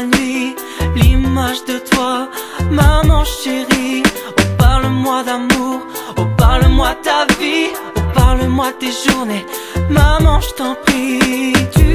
la nuit, l'image de toi, maman chérie. Oh parle-moi d'amour, oh parle-moi de ta vie, oh parle-moi de tes journées, maman je t'en prie. Tu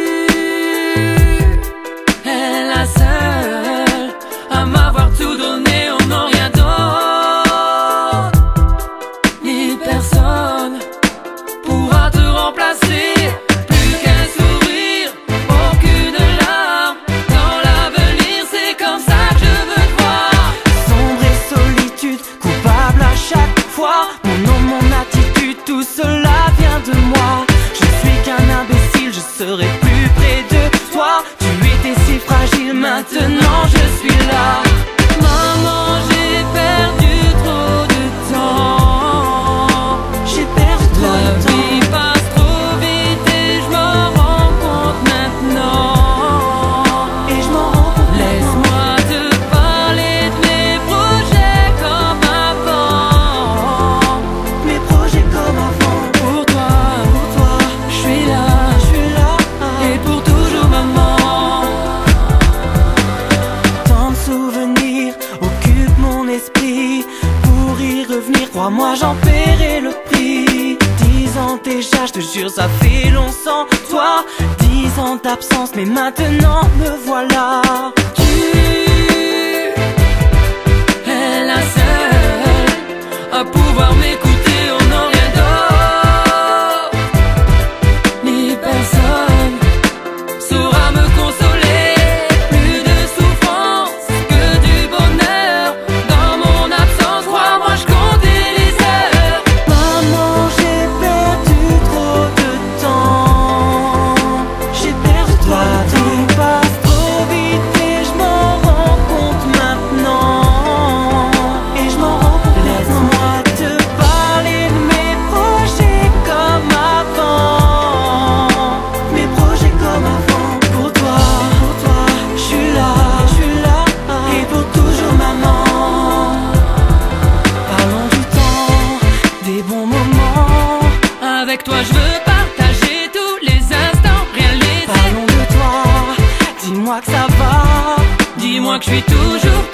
es la seule à m'avoir tout donné, on n'a rien d'autre, ni personne pourra te remplacer. Plus qu'un sourire, aucune larme, dans l'avenir c'est comme ça que je veux te voir. Sombre et solitude, coupable à chaque fois, mon nom, mon attitude, tout cela vient de moi. Je suis qu'un imbécile, je serai plus près de toi. Tu étais si fragile, maintenant je suis là. Maman, j'ai perdu trop de temps, j'ai perdu trop de temps. La vie passe trop vite et je m'en rends compte maintenant. Et je m'en rends compte. Laisse-moi te parler de mes projets comme avant. Mes projets comme avant. Pour toi, je suis là, et pour toujours maman. Tant de souvenirs occupent mon esprit, pour y revenir, crois-moi j'en paierai le prix. 10 ans déjà, je te jure ça fait long sans toi. 10 ans d'absence, mais maintenant me voilà. Tu es la seule à pouvoir m'écouter, on n'a rien d'autre, ni personne saura me consoler. Plus de souffrance que du bonheur, dans mon absence, crois-moi je comptais les heures. Maman, j'ai perdu trop de temps, j'ai perdu trop de temps. Tout passe trop vite et je m'en rends compte maintenant. Et je m'en rends compte. Laisse-moi te parler de mes projets comme avant. Mes projets comme avant. Pour toi, je suis là, et pour toujours maman. Parlons du temps, des bons moments. Avec toi je veux partager tous les instants, rien laisser. Parlons de toi, dis-moi que ça va, dis-moi que je suis toujours